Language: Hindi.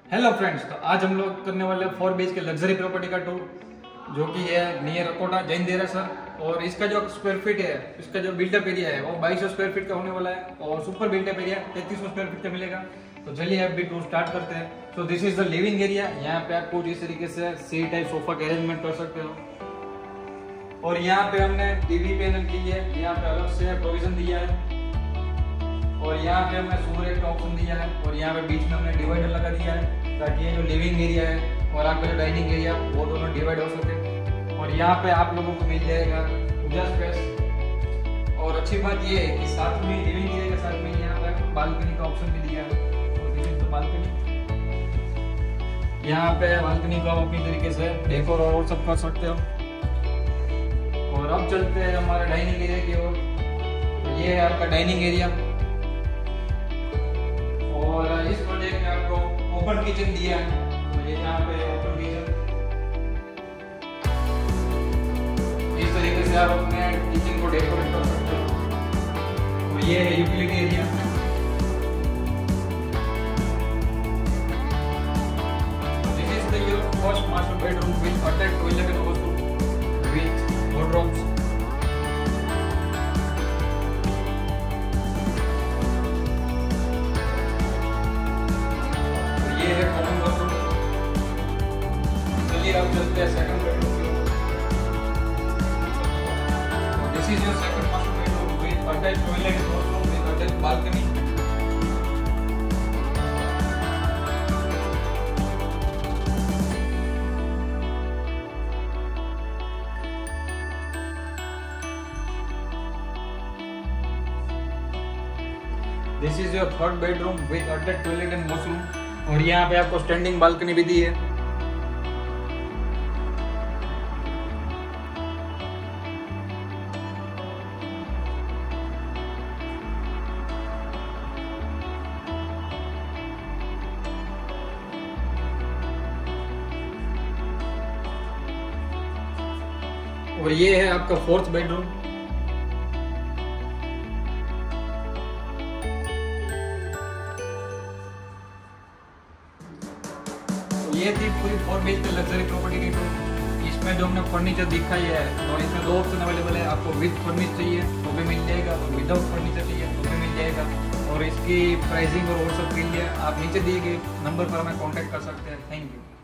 हेलो फ्रेंड्स, तो आज हम लोग करने वाले 4 BHK के लग्जरी प्रॉपर्टी का टूर, जो कि है नियर अकोटा जैन देरासर। और इसका जो स्क्वायर फीट है, इसका जो बिल्डअप एरिया है वो 2200 स्क्वायर फीट का होने वाला है और super built up area 3300 square feet का मिलेगा। तो चलिए अभी टूर स्टार्ट करते हैं। So this is the living area. यहाँ पे आप कुछ इस तरीके से सी टाइप सोफा का अरेंजमेंट कर सकते हो। और यहाँ पे हमने टीवी पैनल की है, यहाँ पे अलग से प्रोविजन दिया है। और यहाँ पे हमने सूर्य का ऑप्शन दिया है और यहाँ पे बीच में हमने डिवाइडर लगा दिया है ताकि ये जो लिविंग एरिया है और आपका जो डाइनिंग एरिया वो दोनों डिवाइड हो सके। और यहाँ पे आप लोगों को मिल जाएगा पूजा स्पेस। और अच्छी बात ये है कि साथ में लिविंग एरिया के साथ में यहाँ पे बालकनी का ऑप्शन भी दिया है। तो दिस इज द बालकनी। यहाँ पे बालकनी को आप अपनी तरीके से डेकोर और सब कर सकते हो। और अब चलते हैं हमारे डाइनिंग एरिया की ओर। तो ये है आपका डाइनिंग एरिया। और इस प्रोजेक्ट में आपको ओपन किचन दिया है। तो ये यहाँ पे ओपन किचन, इस तरीके से आप अपने किचन को डेकोरेट कर सकते हो। तो ये है utility area. This is the your first master bedroom with attached toilet and washroom with wardrobes. ये है कॉमन वॉशरूम। चलिए अब चलते हैं सेकंड बेडरूम की ओर। This is your second master bedroom with attached toilet and washroom with attached balcony. This is your third bedroom with attached toilet and washroom. और यहाँ पे आपको स्टैंडिंग बालकनी भी दी है। और ये है आपका फोर्थ बेडरूम। ये थी पूरी 4 BHK लग्जरी प्रॉपर्टी की टूर। इसमें जो हमने फर्नीचर दिखाई है तो इसमें 2 ऑप्शन अवेलेबल है। आपको विद फर्नीचर चाहिए तो भी मिल जाएगा, और विदाउट फर्नीचर चाहिए तो भी मिल जाएगा। और इसकी प्राइसिंग और व्हाट्सएप के लिए आप नीचे दिए गए नंबर पर हमें कांटेक्ट कर सकते हैं। Thank you.